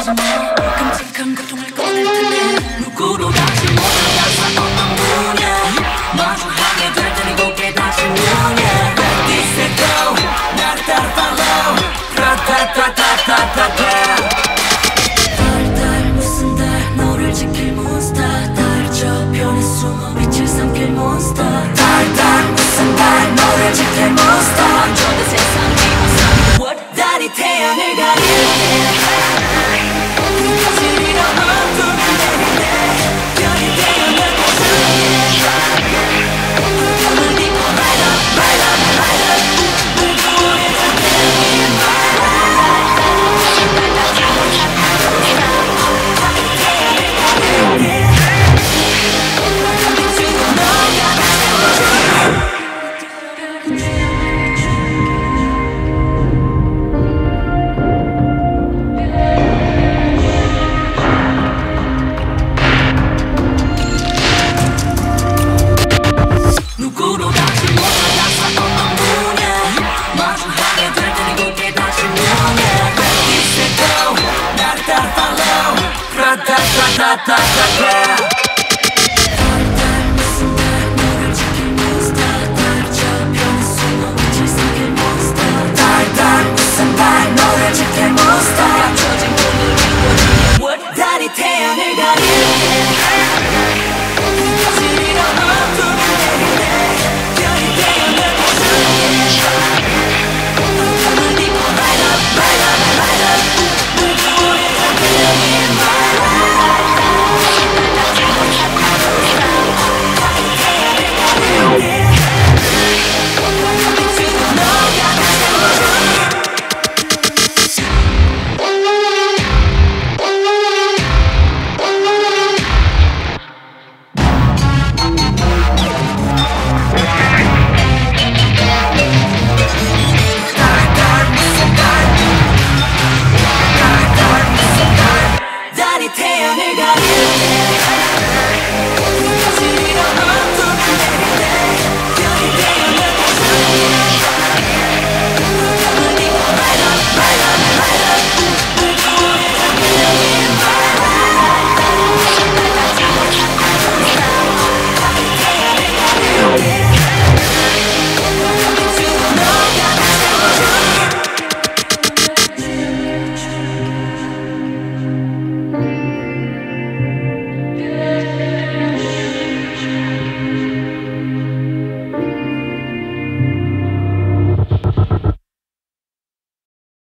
하지 마. 끔찍한 고통을 꺼낼 텐데 누구도 다시 못 찾아서 없는 분야 마주하게 될 테니 곧 깨닫으면 This is go 나를 따라 follow 달달 무슨 달 너를 지킬 몬스터 달 저편에 숨어 빛을 삼킬 몬스터 달달 무슨 달 너를 지킬 몬스터 저도 세상이 무슨 What 달이 태양을 가릴 때 그것이라 어둠을 내리네 별이 태양을 보수해 불금을 믿고 light up light up light up 누구의 상태인 my life 누구도 다시 못 찾아서 없는 분야 마주하게 될 테니 곧 깨닫으면 This is go 나를 따라 follow